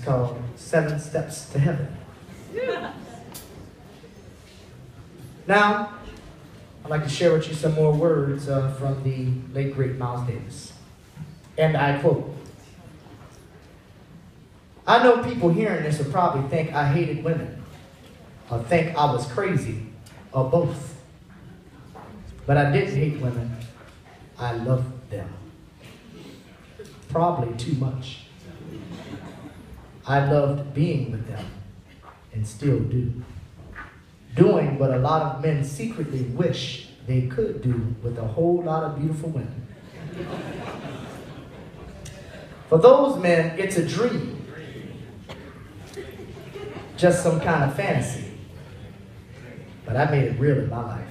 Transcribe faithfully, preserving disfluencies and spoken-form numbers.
called Seven Steps to Heaven. Now, I'd like to share with you some more words uh, from the late, great Miles Davis. And I quote, "I know people hearing this will probably think I hated women, or think I was crazy, or both. But I didn't hate women. I loved them. Probably too much. I loved being with them, and still do. Doing what a lot of men secretly wish they could do with a whole lot of beautiful women. For those men, it's a dream. Just some kind of fantasy. But I made it real in my life."